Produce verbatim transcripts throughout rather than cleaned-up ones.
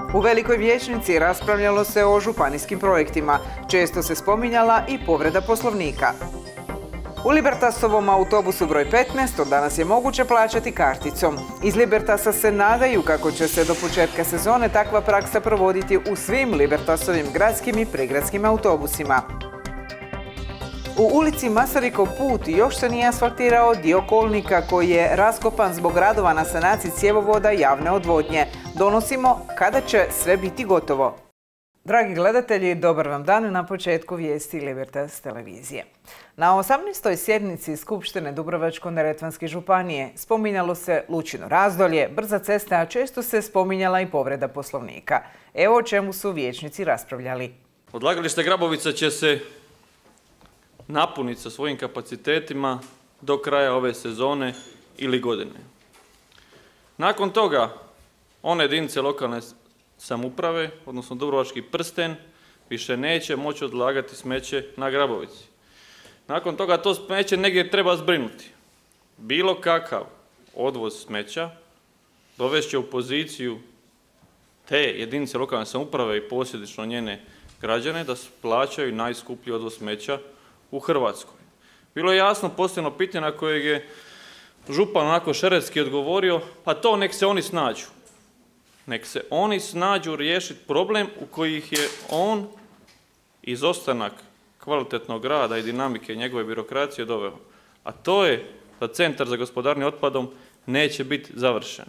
U Velikoj vijećnici raspravljalo se o županijskim projektima. Često se spominjala i povreda poslovnika. U Libertasovom autobusu broj petnaest od danas je moguće plaćati karticom. Iz Libertasa se nadaju kako će se do početka sezone takva praksa provoditi u svim Libertasovim gradskim i prigradskim autobusima. U ulici Masarikov put još se nije asfaltirao dio kolnika koji je raskopan zbog radova na sanaciji cjevovoda javne odvodnje. Donosimo kada će sve biti gotovo. Dragi gledatelji, dobar vam dan na početku vijesti Libertas televizije. Na osamnaestoj sjednici Skupštine Dubrovačko-neretvanske županije spominjalo se Lučino razdolje, brza cesta, a često se spominjala i povreda poslovnika. Evo o čemu su vijećnici raspravljali. Odlagalište Grabovica će se napuniti sa svojim kapacitetima do kraja ove sezone ili godine. Nakon toga, one jedinice lokalne samouprave, odnosno Dubrovački prsten, više neće moći odlagati smeće na Grabovici. Nakon toga to smeće negdje treba zbrinuti. Bilo kakav odvoz smeća dovešće u poziciju te jedinice lokalne samouprave i posljedično njene građane da plaćaju najskuplji odvoz smeća u Hrvatskoj. Bilo je jasno postavljeno pitanje na kojeg je župan onako šeretski odgovorio, pa to nek se oni snađu. Nek se oni snađu riješiti problem u kojih je on izostanak kvalitetnog rada i dinamike njegove birokracije doveo. A to je da Centar za gospodarenje otpadom neće biti završen.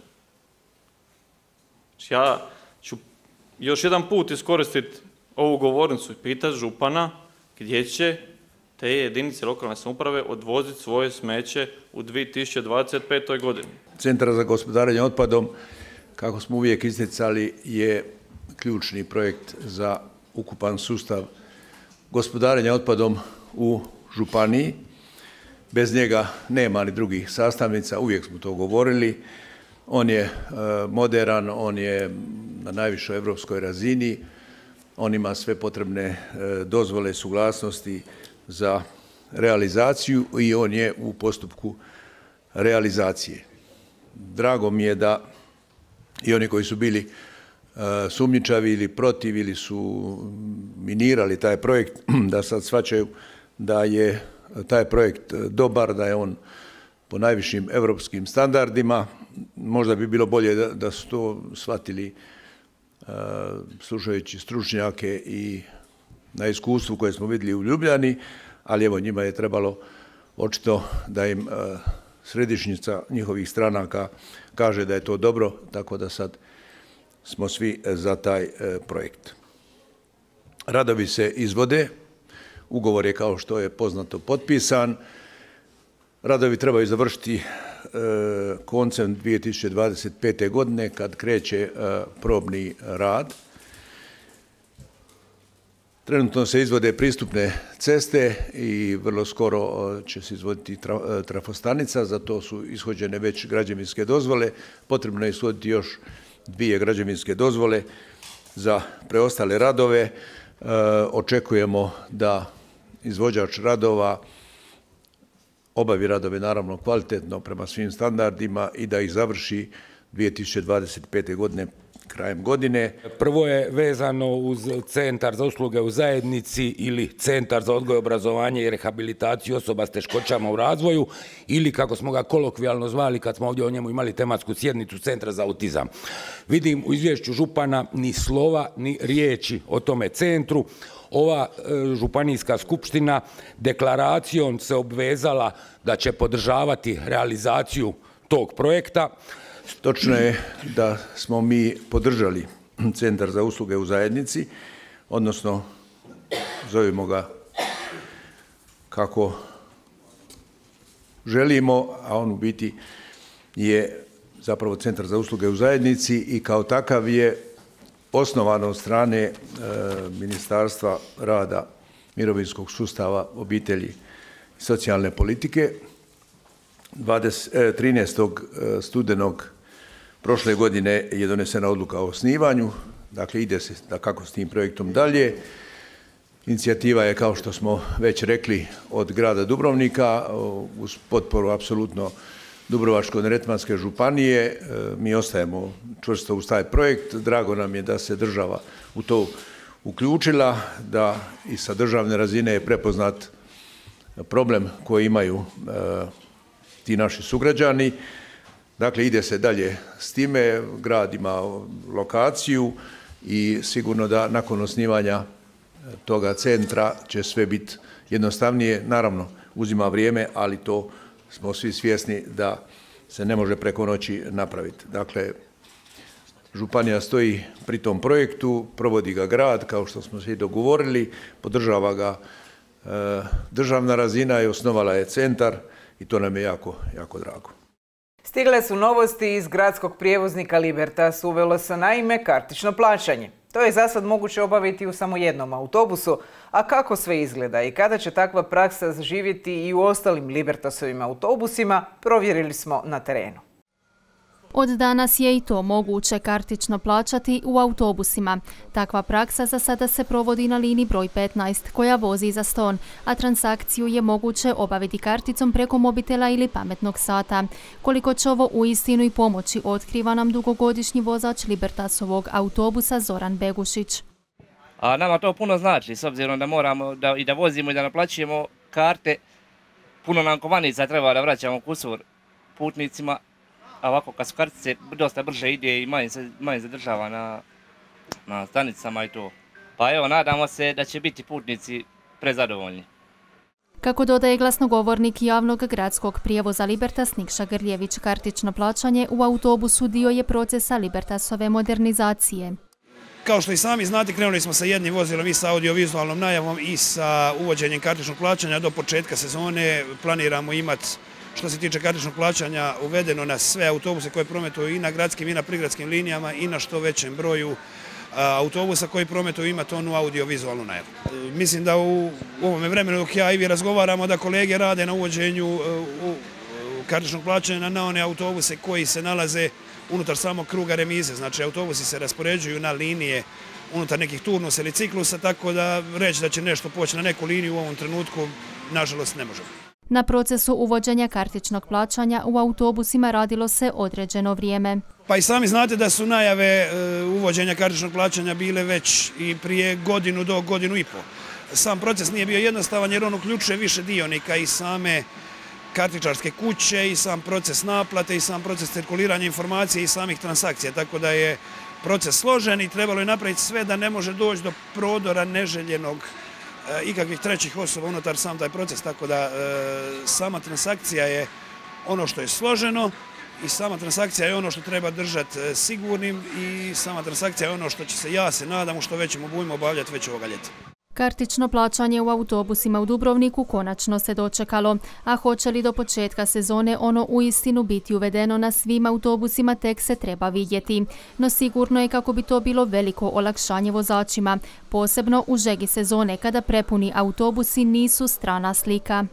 Ja ću još jedan put iskoristiti ovu govornicu i pitati župana gdje će te jedinice lokalne samouprave odvoziti svoje smeće u dvije tisuće dvadeset petoj godini. Centar za gospodarenje otpadom, kako smo uvijek isticali, je ključni projekt za ukupan sustav gospodarenja otpadom u županiji. Bez njega nema ni drugih sastavnica, uvijek smo to govorili. On je moderan, on je na najvišoj europskoj razini, on ima sve potrebne dozvole, suglasnosti za realizaciju i on je u postupku realizacije. Drago mi je da i oni koji su bili sumnjičavi ili protiv ili su minirali taj projekt, da sad shvaćaju da je taj projekt dobar, da je on po najvišim europskim standardima. Možda bi bilo bolje da, da su to shvatili slušajući stručnjake i na iskustvu koje smo vidjeli u Ljubljani, ali evo njima je trebalo očito da im središnjica njihovih stranaka kaže da je to dobro, tako da sad smo svi za taj projekt. Radovi se izvode, ugovor je kao što je poznato potpisan, radovi trebaju završiti koncem dvije tisuće dvadeset pete godine kad kreće probni rad. Trenutno se izvode pristupne ceste i vrlo skoro će se izvoditi trafostanica, za to su ishođene već građevinske dozvole. Potrebno je ishoditi još dvije građevinske dozvole za preostale radove. Očekujemo da izvođač radova obavi radove naravno kvalitetno prema svim standardima i da ih završi dvije tisuće dvadeset pete godine krajem godine. Prvo je vezano uz Centar za usluge u zajednici ili Centar za odgoj, obrazovanje i rehabilitaciju osoba s teškoćama u razvoju ili kako smo ga kolokvijalno zvali kad smo ovdje o njemu imali tematsku sjednicu, Centra za autizam. Vidim u izvješću župana ni slova ni riječi o tome centru. Ova e, županijska skupština deklaracijom se obvezala da će podržavati realizaciju tog projekta. Točno je da smo mi podržali Centar za usluge u zajednici, odnosno zovemo ga kako želimo, a on u biti je zapravo Centar za usluge u zajednici i kao takav je osnovan od strane e, Ministarstva rada, mirovinskog sustava, obitelji i socijalne politike. trinaestog studenog prošle godine je donesena odluka o osnivanju, dakle ide se dakako s tim projektom dalje. Inicijativa je, kao što smo već rekli, od grada Dubrovnika uz potporu apsolutno Dubrovačko-neretvanske županije. Mi ostajemo čvrsto uz taj projekt. Drago nam je da se država u to uključila, da i sa državne razine je prepoznat problem koji imaju ti naši sugrađani. Dakle, ide se dalje s time, grad ima lokaciju i sigurno da nakon osnivanja toga centra će sve biti jednostavnije. Naravno, uzima vrijeme, ali to smo svi svjesni da se ne može preko noći napraviti. Dakle, županija stoji pri tom projektu, provodi ga grad, kao što smo svi dogovorili, podržava ga državna razina i osnovala je centar i to nam je jako, jako drago. Stigle su novosti iz gradskog prijevoznika Libertas. Uvelo se naime kartično plaćanje. To je za sad moguće obaviti u samo jednom autobusu, a kako sve izgleda i kada će takva praksa zaživjeti i u ostalim Libertasovim autobusima, provjerili smo na terenu. Od danas je i to moguće kartično plaćati u autobusima. Takva praksa za sada se provodi na liniji broj petnaest koja vozi za Ston, a transakciju je moguće obaviti karticom preko mobitela ili pametnog sata. Koliko će ovo uistinu i pomoći, otkriva nam dugogodišnji vozač Libertasovog autobusa Zoran Begušić. A nama to puno znači, s obzirom da moramo da, i da vozimo i da naplaćujemo karte. Puno nam kovanica treba da vraćamo kusur putnicima. A ovako kad su kartice dosta brže ide i manje se, manje zadržava na, na stanicama i to. Pa evo, nadamo se da će biti putnici prezadovoljni. Kako dodaje glasnogovornik javnog gradskog prijevoza Libertas Nikša Grljević, kartično plaćanje u autobusu dio je procesa Libertasove modernizacije. Kao što i sami znate, krenuli smo sa jednim vozilom i sa audiovizualnom najavom i sa uvođenjem kartičnog plaćanja. Do početka sezone planiramo imati, što se tiče kartičnog plaćanja, uvedeno na sve autobuse koje prometuju i na gradskim i na prigradskim linijama i na što većem broju autobusa koji prometuju imati onu audiovizualnu najavu. Mislim da u ovome vremenu dok ja i vi razgovaramo da kolege rade na uvođenju kartičnog plaćanja na one autobuse koji se nalaze unutar samog kruga remize. Znači, autobusi se raspoređuju na linije unutar nekih turnusa ili ciklusa, tako da reći da će nešto poći na neku liniju u ovom trenutku, nažalost, ne možemo. Na procesu uvođenja kartičnog plaćanja u autobusima radilo se određeno vrijeme. Pa i sami znate da su najave uvođenja kartičnog plaćanja bile već i prije godinu do godinu i pol. Sam proces nije bio jednostavan jer on uključuje više dionika i same kartičarske kuće i sam proces naplate i sam proces cirkuliranja informacije i samih transakcija. Tako da je proces složen i trebalo je napraviti sve da ne može doći do prodora neželjenog ikakvih trećih osoba unutar sam taj proces, tako da e, sama transakcija je ono što je složeno i sama transakcija je ono što treba držati sigurnim i sama transakcija je ono što će se, ja se nadam, u što većem obujmu obavljati već ovoga ljeta. Kartično plaćanje u autobusima u Dubrovniku konačno se dočekalo, a hoće li do početka sezone ono uistinu biti uvedeno na svim autobusima tek se treba vidjeti. No sigurno je kako bi to bilo veliko olakšanje vozačima, posebno u žegi sezone kada prepuni autobusi nisu strana slika.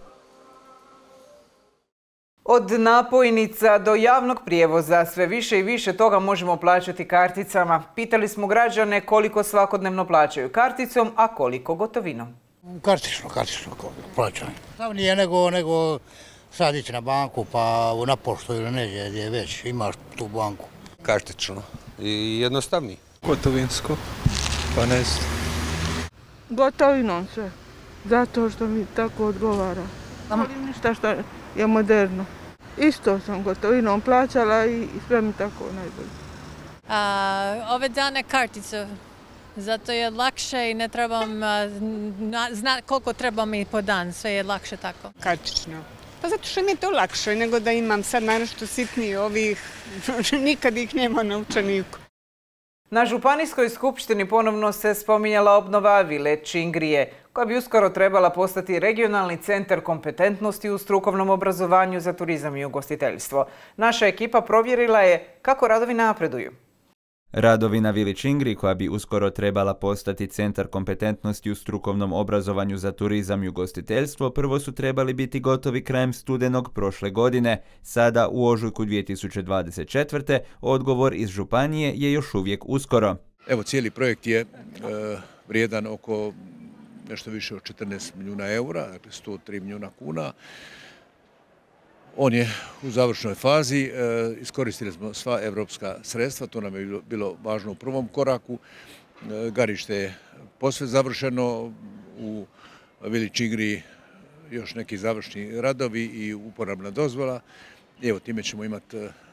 Od napojnica do javnog prijevoza sve više i više toga možemo plaćati karticama. Pitali smo građane koliko svakodnevno plaćaju karticom, a koliko gotovinom. Kartično, kartično plaćanje. Stav nije nego, nego sad ići na banku pa na poštu ili neđe gdje već imaš tu banku. Kartično i jednostavniji. Gotovinsko, pa ne znam. Gotovinom sve, zato što mi tako odgovara. Ali ništa što je moderno. Isto sam gotovinom plaćala i sve mi tako najbolje. A, ove dane kartice, zato je lakše i ne trebam znati koliko treba mi po dan, sve je lakše tako. Kartično. Pa zato što mi je to lakše nego da imam sad naročito sitnije ovih, nikad ih nema na novčaniku. Na Županijskoj skupštini ponovno se spominjala obnova vile Čingrije, koja bi uskoro trebala postati regionalni centar kompetentnosti u strukovnom obrazovanju za turizam i ugostiteljstvo. Naša ekipa provjerila je kako radovi napreduju. Radovi na vili Čingri, koja bi uskoro trebala postati centar kompetentnosti u strukovnom obrazovanju za turizam i ugostiteljstvo, prvo su trebali biti gotovi krajem studenog prošle godine. Sada, u ožujku dvije tisuće dvadeset četvrte. odgovor iz županije je još uvijek uskoro. Evo, cijeli projekt je e, vrijedan oko nešto više od četrnaest milijuna eura, dakle sto tri milijuna kuna. On je u završnoj fazi, iskoristili smo sva evropska sredstva, to nam je bilo važno u prvom koraku. Garište je posve završeno, u Vili Čingri još neki završni radovi i uporabna dozvola. Evo, time ćemo imati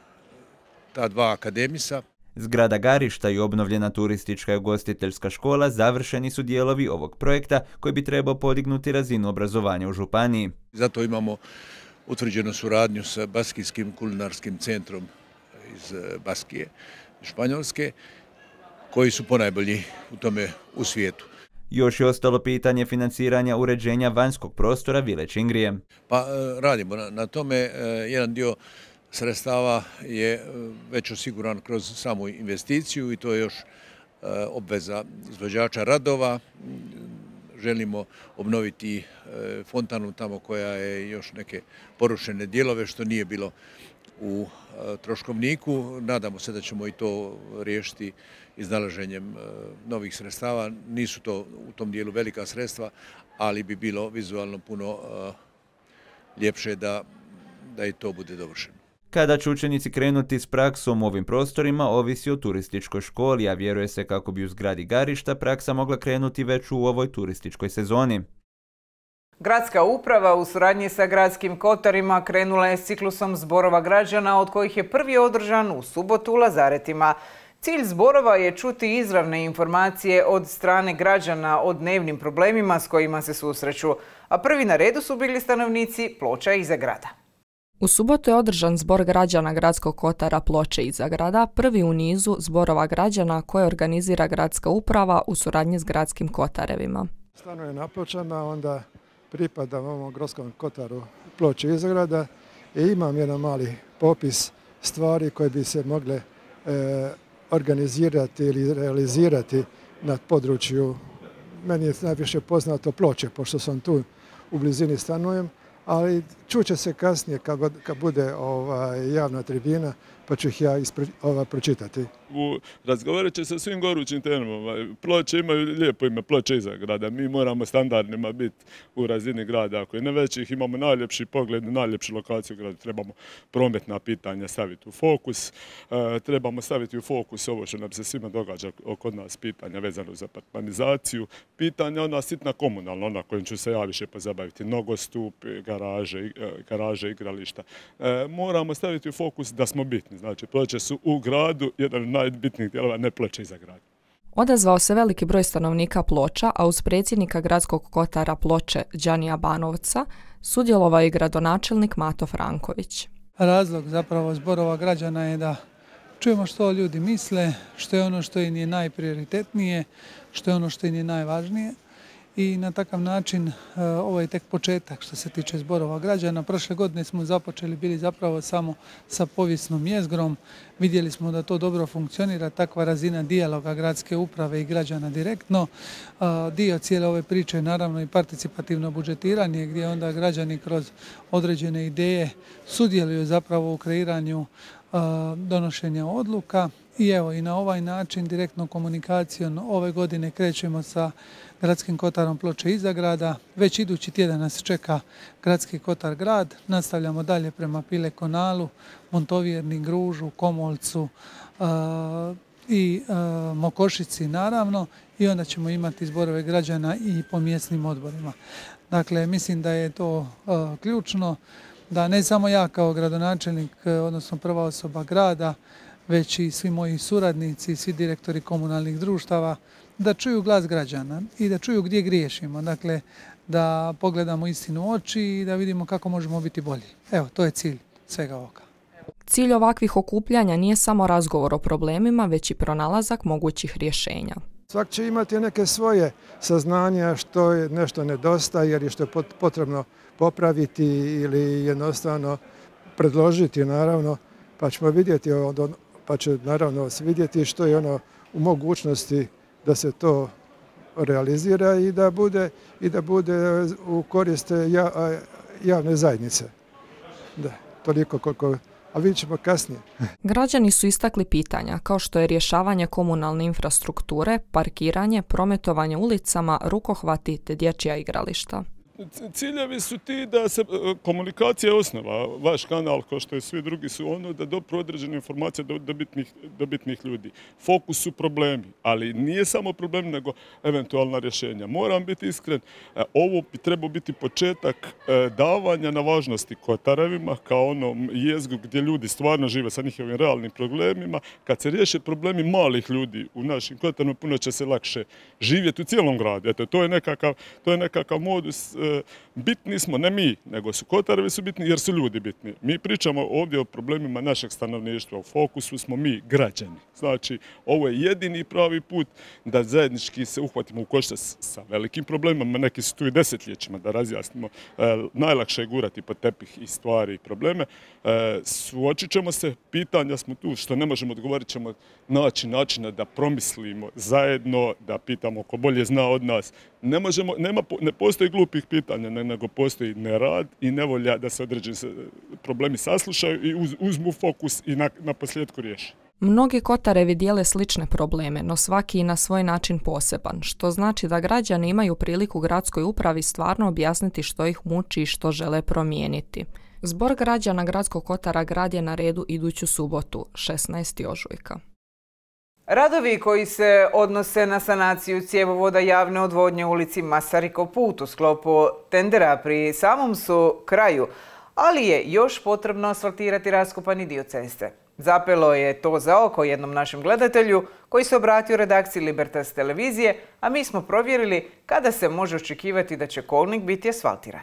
ta dva akademisa. Zgrada Garišta i obnovljena turistička i ugostiteljska škola završeni su dijelovi ovog projekta koji bi trebao podignuti razinu obrazovanja u županiji. Zato imamo utvrđenu suradnju sa Baskijskim kulinarskim centrom iz Baskije, Španjolske, koji su ponajbolji u tome u svijetu. Još je ostalo pitanje financiranja uređenja vanjskog prostora Vile Čingrije. Pa radimo na, na tome. Jedan dio sredstava je već osiguran kroz samu investiciju i to je još obveza izvođača radova. Želimo obnoviti fontanu tamo koja je još neke porušene dijelove što nije bilo u troškovniku. Nadamo se da ćemo i to riješiti iznalaženjem novih sredstava. Nisu to u tom dijelu velika sredstva, ali bi bilo vizualno puno ljepše da, da i to bude dovršeno. Kada će učenici krenuti s praksom u ovim prostorima, ovisi o turističkoj školi, a vjeruje se kako bi u zgradi Garišta praksa mogla krenuti već u ovoj turističkoj sezoni. Gradska uprava u suradnji sa gradskim kotarima krenula je s ciklusom zborova građana, od kojih je prvi održan u subotu u Lazaretima. Cilj zborova je čuti izravne informacije od strane građana o dnevnim problemima s kojima se susreću, a prvi na redu su bili stanovnici Ploča i Zagrada. U subotu je održan zbor građana Gradskog kotara Ploče i Zagrada, prvi u nizu zborova građana koje organizira gradska uprava u suradnji s gradskim kotarevima. Stanujem na Pločama, onda pripadam ovom Gradskom kotaru Ploče i Zagrada i imam jedan mali popis stvari koje bi se mogle e, organizirati ili realizirati na području. Meni je najviše poznato Ploče, pošto sam tu u blizini stanujem, ali čuće se kasnije kad, kad bude ovaj, javna tribina, pa ću ih ja ispre, ova, pročitati. U, razgovarat će sa svim gorućim temama. Ploče imaju lijepo ime, Ploče iza grada. Mi moramo standardnima biti u razini grada. Ako je ne većih, imamo najljepši pogled, najljepšu lokaciju u gradu. Trebamo prometna pitanja staviti u fokus. E, trebamo staviti u fokus ovo što nam se svima događa kod nas, pitanja vezano za apartmanizaciju. Pitanja ona sitna komunalna, ona kojim ću se ja više pozabaviti. Nogostup, garaže, garaže igrališta. E, moramo staviti u fokus da smo bitni. Znači, Ploče su u gradu jedan od najbitnijih dijelova, ne Ploče iza grada. Odazvao se veliki broj stanovnika Ploča, a uz predsjednika Gradskog kotara Ploče Đanija Banovca sudjelovao je gradonačelnik Mato Franković. Razlog zapravo zborova građana je da čujemo što ljudi misle, što je ono što im je najprioritetnije, što je ono što im je najvažnije. I na takav način ovo je tek početak što se tiče zborova građana. Prošle godine smo započeli bili zapravo samo sa povijesnom jezgrom. Vidjeli smo da to dobro funkcionira, takva razina dijaloga gradske uprave i građana direktno. Dio cijele ove priče je naravno i participativno budžetiranje gdje onda građani kroz određene ideje sudjeluju zapravo u kreiranju donošenja odluka. I evo i na ovaj način direktnom komunikacijom ove godine krećemo sa Gradskim kotarom Ploče i Zagrada. Već idući tjedan nas čeka Gradski kotar grad. Nastavljamo dalje prema Pile Konalu, Montovjerni, Gružu, Komolcu uh, i uh, Mokošici naravno. I onda ćemo imati zborove građana i po mjesnim odborima. Dakle, mislim da je to uh, ključno da ne samo ja kao gradonačelnik, odnosno prva osoba grada, već i svi moji suradnici, svi direktori komunalnih društava, da čuju glas građana i da čuju gdje griješimo. Dakle, da pogledamo istinu u oči i da vidimo kako možemo biti bolji. Evo, to je cilj svega ovoga. Cilj ovakvih okupljanja nije samo razgovor o problemima, već i pronalazak mogućih rješenja. Svak će imati neke svoje saznanja što je nešto nedostaje, jer je što je potrebno popraviti ili jednostavno predložiti, naravno, pa ćemo vidjeti, pa će naravno vidjeti što je ono u mogućnosti da se to realizira i da bude, i da bude u korist javne zajednice. Da, toliko koliko, a vidjet ćemo kasnije. Građani su istakli pitanja kao što je rješavanje komunalne infrastrukture, parkiranje, prometovanje ulicama, rukohvati te dječja igrališta. Ciljevi su ti da se komunikacija je osnova. Vaš kanal, kao što i svi drugi, su ono da dopru određene informacije do, do, bitnih, do bitnih ljudi. Fokus su problemi, ali nije samo problem, nego eventualna rješenja. Moram biti iskren, ovo bi trebao biti početak davanja na važnosti Kotarevima kao ono jezgru gdje ljudi stvarno žive sa njihovim realnim problemima. Kad se riješe problemi malih ljudi u našim Kotarima, puno će se lakše živjeti u cijelom gradu. Eto, to je nekakav, to je nekakav modus. Bitni smo, ne mi, nego su Kotarevi su bitni jer su ljudi bitni. Mi pričamo ovdje o problemima našeg stanovništva. U fokusu smo mi, građani. Znači, ovo je jedini pravi put da zajednički se uhvatimo u koštac sa velikim problemima. Neki su tu i desetljećima da razjasnimo. E, najlakše je gurati pod tepih i stvari i probleme. E, suočit ćemo se, pitanja smo tu, što ne možemo odgovorit ćemo naći načina da promislimo zajedno, da pitamo ko bolje zna od nas. Ne možemo, nema, ne postoji glupih pitanja, nego postoji nerad i nevolja da se određeni problemi saslušaju i uz, uzmu fokus i na, na posljedku riješi. Mnogi Kotarevi dijele slične probleme, no svaki i na svoj način poseban, što znači da građani imaju priliku gradskoj upravi stvarno objasniti što ih muči i što žele promijeniti. Zbor građana Gradskog Kotara grad je na redu iduću subotu, šesnaestog ožujka. Radovi koji se odnose na sanaciju cjevovoda javne odvodnje u ulici Masarikov put u sklopu tendera pri samom su kraju, ali je još potrebno asfaltirati raskopani dio ceste. Zapelo je to za oko jednom našem gledatelju koji se obratio redakciji Libertas televizije, a mi smo provjerili kada se može očekivati da će kolnik biti asfaltiran.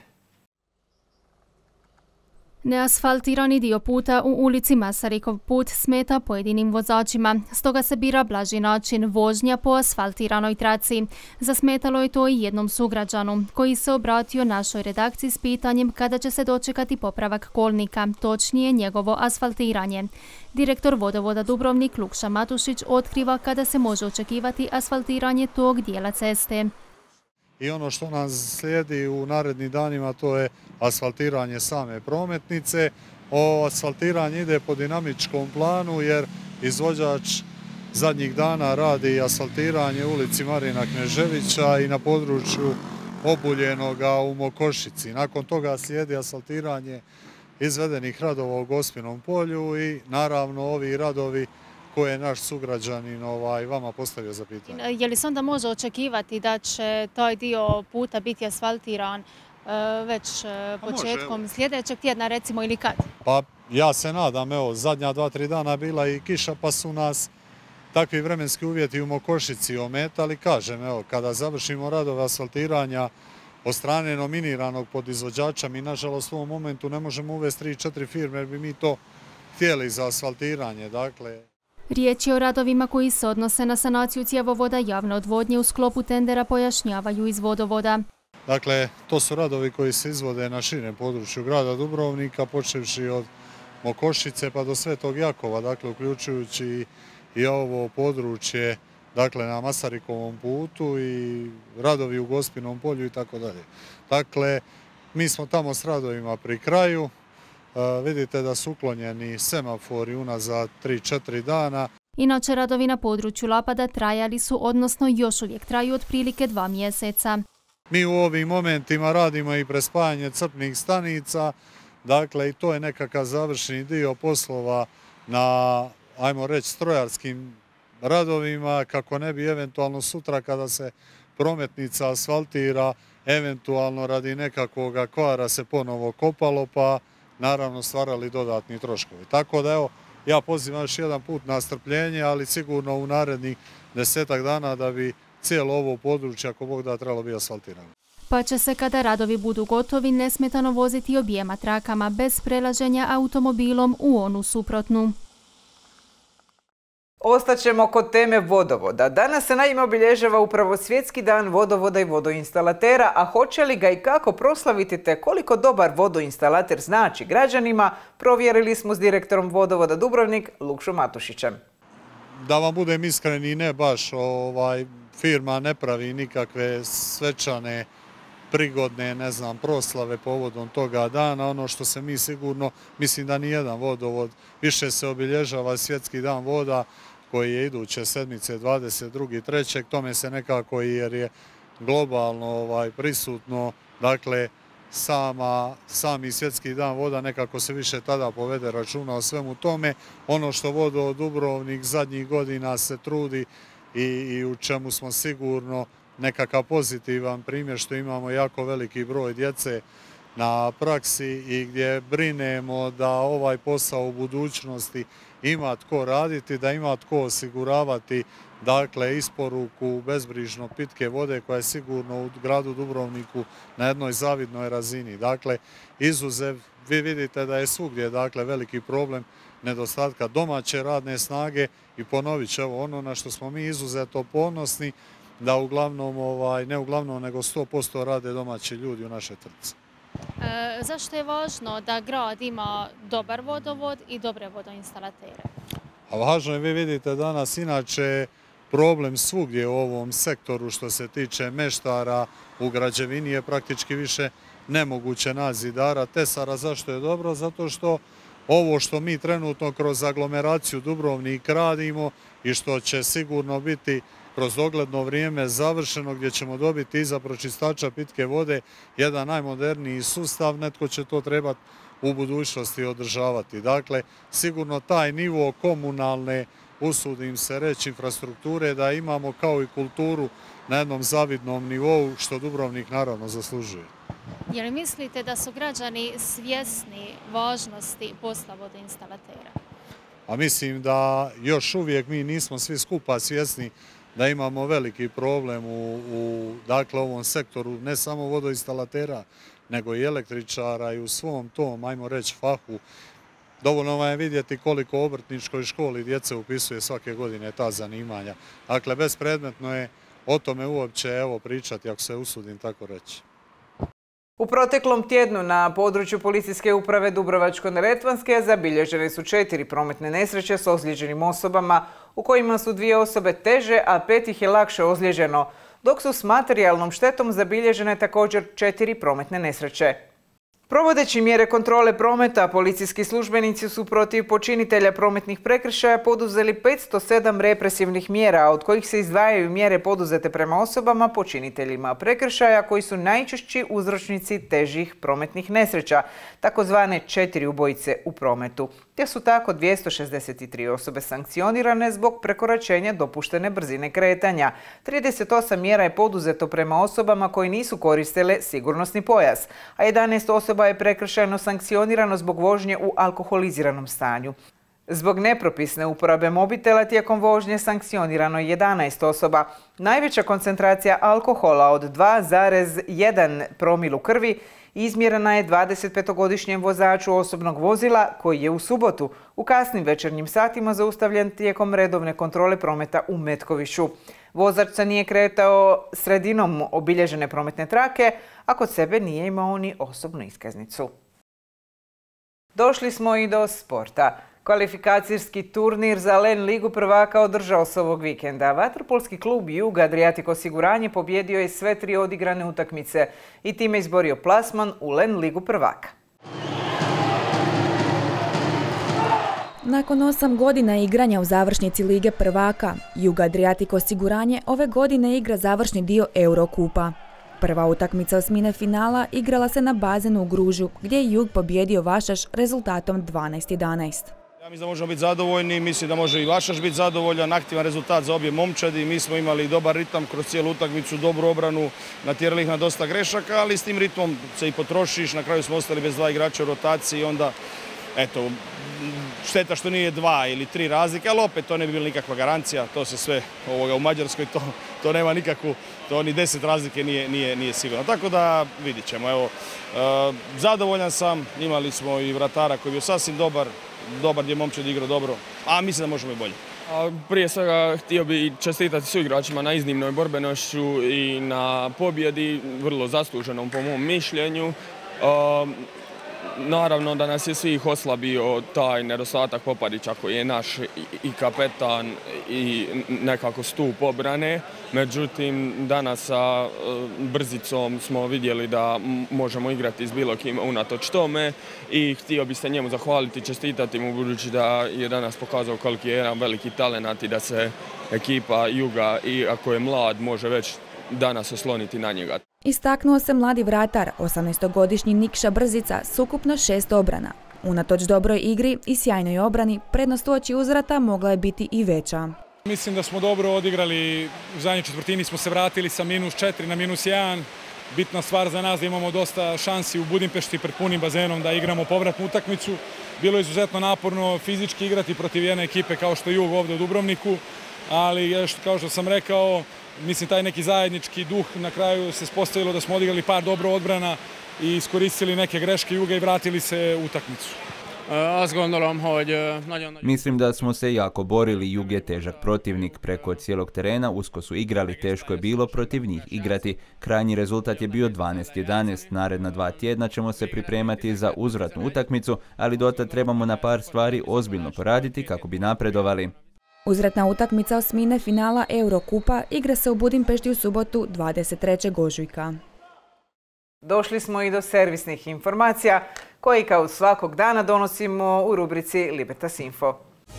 Neasfaltirani dio puta u ulici Masarikov put smeta pojedinim vozačima, stoga se bira blaži način vožnja po asfaltiranoj traci. Zasmetalo je to i jednom sugrađanu, koji se obratio našoj redakciji s pitanjem kada će se dočekati popravak kolnika, točnije njegovo asfaltiranje. Direktor vodovoda Dubrovnik Lukša Matušić otkriva kada se može očekivati asfaltiranje tog dijela ceste. I ono što nas slijedi u narednim danima to je asfaltiranje same prometnice. Ovo asfaltiranje ide po dinamičkom planu jer izvođač zadnjih dana radi asfaltiranje u ulici Marina Kneževića i na području Obuljenoga u Mokošici. Nakon toga slijedi asfaltiranje izvedenih radova u Gospinom polju i naravno ovi radovi koje je naš sugrađanin ovaj, vama postavio za pitanje. Je li se onda može očekivati da će taj dio puta biti asfaltiran uh, već uh, početkom može, sljedećeg tjedna recimo ili kad? Pa ja se nadam, evo, zadnja dva, tri dana bila i kiša pa su nas takvi vremenski uvjeti u Mokošici ometali. Kažem, evo, kada završimo radove asfaltiranja od strane nominiranog podizvođača, mi nažalost u ovom momentu ne možemo uvesti tri četiri firme jer bi mi to htjeli za asfaltiranje. Dakle, riječ je o radovima koji se odnose na sanaciju cjevovoda javne odvodnje u sklopu tendera, pojašnjavaju iz vodovoda. Dakle, to su radovi koji se izvode na širem području grada Dubrovnika, počevši od Mokošice pa do Svetog Jakova, dakle, uključujući i ovo područje, dakle, na Masarikovom putu i radovi u Gospinom polju i tako dalje. Dakle, mi smo tamo s radovima pri kraju. Uh, vidite da su uklonjeni semafori unazad tri četiri dana. Inače, radovi na području Lapada trajali su, odnosno još uvijek traju otprilike dva mjeseca. Mi u ovim momentima radimo i prespajanje crpnih stanica, dakle i to je nekakav završeni dio poslova na, ajmo reći, strojarskim radovima, kako ne bi eventualno sutra kada se prometnica asfaltira, eventualno radi nekakvog kvara se ponovo kopalo, pa naravno stvarali dodatni troškovi. Tako da evo, ja pozivam još jedan put na strpljenje, ali sigurno u narednih desetak dana da bi cijelo ovo područje, ako Bog da, trebalo biti asfaltirano. Pa će se kada radovi budu gotovi nesmetano voziti objema trakama bez prelaženja automobilom u onu suprotnu. Ostaćemo kod teme vodovoda. Danas se naime obilježava upravo Svjetski dan vodovoda i vodoinstalatera, a hoće li ga i kako proslaviti te koliko dobar vodoinstalater znači građanima, provjerili smo s direktorom vodovoda Dubrovnik Lukšom Matušićem. Da vam budem iskren i ne baš, ovaj, firma ne pravi nikakve svečane, prigodne, ne znam, proslave povodom toga dana. Ono što se mi sigurno, mislim da nijedan vodovod, više se obilježava Svjetski dan voda, koji je iduće sedmice dvadeset drugi trećeg Tome se nekako, jer je globalno ovaj, prisutno dakle, sama, sami svjetski dan voda nekako se više tada povede računa o svemu tome. Ono što Vodo Dubrovnik zadnjih godina se trudi i, i u čemu smo sigurno nekakav pozitivan primjer što imamo jako veliki broj djece na praksi i gdje brinemo da ovaj posao u budućnosti ima tko raditi, da ima tko osiguravati dakle isporuku bezbrižno pitke vode koja je sigurno u gradu Dubrovniku na jednoj zavidnoj razini. Dakle, izuzev, vi vidite da je svugdje dakle veliki problem nedostatka domaće radne snage i ponovit ću evo ono na što smo mi izuzeto ponosni da uglavnom, ovaj, ne uglavnom nego sto posto rade domaći ljudi u našoj tvrtci. E, zašto je važno da grad ima dobar vodovod i dobre vodoinstalatere? A važno je, vi vidite danas inače problem svugdje u ovom sektoru što se tiče meštara u građevini je praktički više nemoguće naći zidara, tesara. Zašto je dobro? Zato što ovo što mi trenutno kroz aglomeraciju Dubrovnik radimo i što će sigurno biti kroz dogledno vrijeme završeno gdje ćemo dobiti iza pročistača pitke vode jedan najmoderniji sustav, netko će to trebati u budućnosti održavati. Dakle, sigurno taj nivo komunalne, usudim se reći, infrastrukture da imamo kao i kulturu na jednom zavidnom nivou što Dubrovnik naravno zaslužuje. Je li mislite da su građani svjesni važnosti posla vodoinstalatera? A mislim da još uvijek mi nismo svi skupa svjesni da imamo veliki problem u, u dakle, ovom sektoru, ne samo vodoinstalatera, nego i električara i u svom tom, ajmo reći, fahu. Dovoljno vam je vidjeti koliko u obrtničkoj školi djece upisuje svake godine ta zanimanja. Dakle, bespredmetno je o tome uopće evo pričati, ako se usudim tako reći. U proteklom tjednu na području policijske uprave Dubrovačko-neretvanske zabilježene su četiri prometne nesreće s ozlijeđenim osobama, u kojima su dvije osobe teže, a pet ih je lakše ozlijeđeno, dok su s materijalnom štetom zabilježene također četiri prometne nesreće. Provodeći mjere kontrole prometa, policijski službenici su protiv počinitelja prometnih prekršaja poduzeli petsto sedam represivnih mjera, od kojih se izdvajaju mjere poduzete prema osobama počiniteljima prekršaja koji su najčešći uzročnici težih prometnih nesreća, takozvane četiri ubojice u prometu, te su tako dvjesto šezdeset tri osobe sankcionirane zbog prekoračenja dopuštene brzine kretanja. trideset osam mjera je poduzeto prema osobama koji nisu koristile sigurnosni pojas, a jedanaest osoba je prekršajno sankcionirano zbog vožnje u alkoholiziranom stanju. Zbog nepropisne uporabe mobitela tijekom vožnje sankcionirano je jedanaest osoba. Najveća koncentracija alkohola od dva zarez jedan promil u krvi izmjerena je dvadesetpetogodišnjem vozaču osobnog vozila koji je u subotu u kasnim večernjim satima zaustavljen tijekom redovne kontrole prometa u Metkoviću. Vozač se nije kretao sredinom obilježene prometne trake, a kod sebe nije imao ni osobnu iskaznicu. Došli smo i do sporta. Kvalifikacijski turnir za LEN ligu prvaka održao se ovog vikenda. Vaterpolski klub Jug Adriatic osiguranje pobjedio je sve tri odigrane utakmice i time izborio plasman u LEN ligu prvaka. Nakon osam godina igranja u završnici Lige prvaka, Jug Adriatic osiguranje ove godine igra završni dio Eurokupa. Prva utakmica osmine finala igrala se na bazenu u Gružu, gdje je Jug pobjedio Vašaš rezultatom dvanaest jedanaest. Ja mislim da možemo biti zadovoljni, mislim da može i Vašaš biti zadovoljan, aktivan rezultat za obje momčadi. Mi smo imali dobar ritam kroz cijelu utakmicu, dobru obranu, natjerali ih na dosta grešaka, ali s tim ritmom se i potrošiš. Na kraju smo ostali bez dva igrača u rotaciji i onda, eto, šteta što nije dva ili tri razlike, ali opet to ne bi bila nikakva garancija. To se sve ovoga, u Mađarskoj, to, to nema nikakvu, to ni deset razlike nije, nije, nije sigurno. Tako da vidit ćemo. Evo, e, zadovoljan sam, imali smo i vratara koji je bio sasvim dobar, dobar gdje momčad igrao dobro, a mislim da možemo i bolje. A prije svega htio bi čestitati su igračima na iznimnoj borbenošću i na pobjedi, vrlo zasluženom po mom mišljenju. A, naravno da nas je svih oslabio taj nedostatak Popadića koji je naš i kapetan i nekako stup obrane. Međutim, danas sa brzicom smo vidjeli da možemo igrati s bilo kim unatoč tome i htio bi se njemu zahvaliti, čestitati mu budući da je danas pokazao koliki je jedan veliki talenat i da se ekipa Juga, i ako je mlad, može već danas osloniti na njega. Istaknuo se mladi vratar, osamnaestogodišnji Nikša Brzica, s ukupno šest obrana. Unatoč dobroj igri i sjajnoj obrani, prednost uoči uzvrata mogla je biti i veća. Mislim da smo dobro odigrali, u zadnjoj četvrtini smo se vratili sa minus četiri na minus jedan. Bitna stvar za nas da imamo dosta šansi u Budimpešti pred punim bazenom da igramo povratnu utakmicu. Bilo je izuzetno naporno fizički igrati protiv jedne ekipe kao što je Jug ovdje u Dubrovniku, ali kao što sam rekao, mislim taj neki zajednički duh na kraju se ispostavilo da smo odigrali par dobro odbrana i iskoristili neke greške Juga i vratili se u utakmicu. Mislim da smo se jako borili, Jug je težak protivnik, preko cijelog terena usko su igrali, teško je bilo protiv njih igrati. Krajnji rezultat je bio dvanaest jedanaest, naredna dva tjedna ćemo se pripremati za uzvratnu utakmicu, ali dotad trebamo na par stvari ozbiljno poraditi kako bi napredovali. Uzvratna utakmica osmine finala Eurokupa igra se u Budimpešti u subotu dvadeset trećeg ožujka. Došli smo i do servisnih informacija koje kao svakog dana donosimo u rubrici Libertas Info.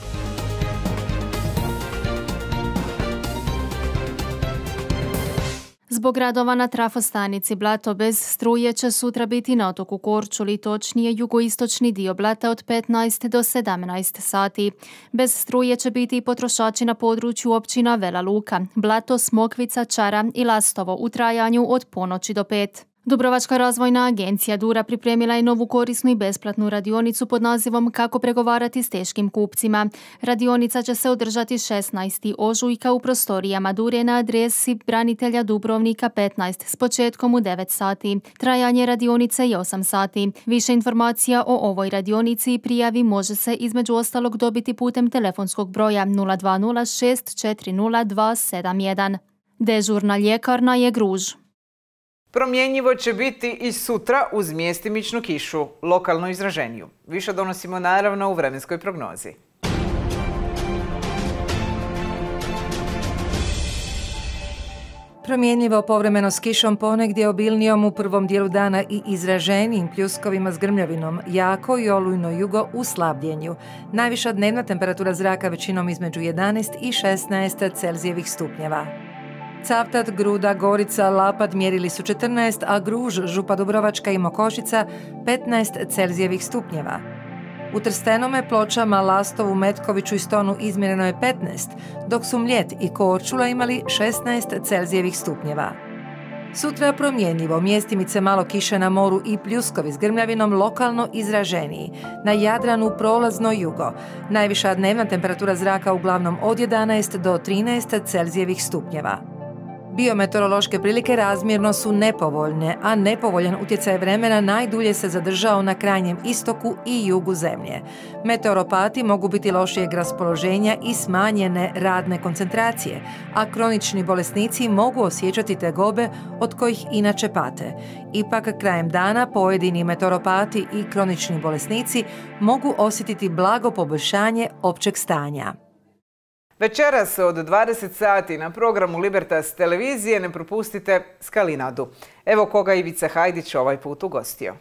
Zbog radova na trafostanici Blato bez struje će sutra biti na otoku Korčuli, točnije jugoistočni dio Blata od petnaest do sedamnaest sati. Bez struje će biti i potrošači na području općina Vela Luka, Blato, Smokvica, Čara i Lastovo u trajanju od ponoći do pet. Dubrovačka razvojna agencija Dura pripremila je novu korisnu i besplatnu radionicu pod nazivom Kako pregovarati s teškim kupcima. Radionica će se održati šesnaestog ožujka u prostorijama Dure na adresi Branitelja Dubrovnika petnaest s početkom u devet sati. Trajanje radionice je osam sati. Više informacija o ovoj radionici i prijavi može se između ostalog dobiti putem telefonskog broja nula dva nula šest četiri nula dva sedam jedan. Dežurna ljekarna je Gruž. Promjenjivo će biti i sutra uz mjestimičnu kišu, lokalno izraženiju. Više donosimo naravno u vremenskoj prognozi. Promjenjivo povremeno s kišom, ponegdje obilnijom u prvom dijelu dana i izraženijim pljuskovima s grmljavinom, jako i olujno jugo u slabljenju. Najviša dnevna temperatura zraka većinom između jedanaest i šesnaest Celzijevih stupnjeva. Cavtat, Gruda, Gorica, Lapad mjerili su četrnaest, a Gruž, Župa Dubrovačka i Mokošica petnaest Celzijevih stupnjeva. U Trstenome, Pločama, Lastovu, Metkoviću i Stonu izmjereno je petnaest, dok su Mljet i Korčula imali šesnaest Celzijevih stupnjeva. Sutra promjenjivo, mjestimice malo kiše na moru i pljuskovi s grmljavinom lokalno izraženiji. Na Jadranu prolazno jugo. Najviša dnevna temperatura zraka uglavnom od jedanaest do trinaest Celzijevih stupnjeva. Biometeorološke prilike razmjerno su nepovoljne, a nepovoljan utjecaj vremena najdulje se zadržao na krajnjem istoku i jugu zemlje. Meteoropati mogu biti lošijeg raspoloženja i smanjene radne koncentracije, a kronični bolesnici mogu osjećati tegobe od kojih inače pate. Ipak, krajem dana pojedini meteoropati i kronični bolesnici mogu osjetiti blago poboljšanje općeg stanja. Večeras od dvadeset sati na programu Libertas televizije ne propustite Skalinadu. Evo koga Ivica Hajdić ovaj put ugostio.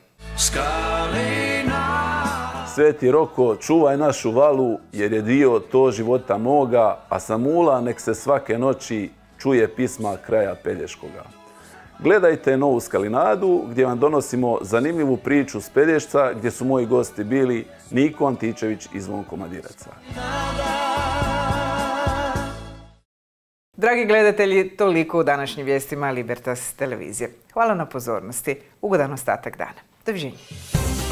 Sveti Roko, čuvaj našu valu jer je dio to života moga, a Samula nek se svake noći čuje pisma kraja Pelješkoga. Gledajte novu Skalinadu gdje vam donosimo zanimljivu priču s Pelješca gdje su moji gosti bili Niko Antičević i Zvonko Madiraca. Dragi gledatelji, toliko u današnjim vijestima Libertas televizije. Hvala na pozornosti. Ugodan ostatak dana. Doviđenja.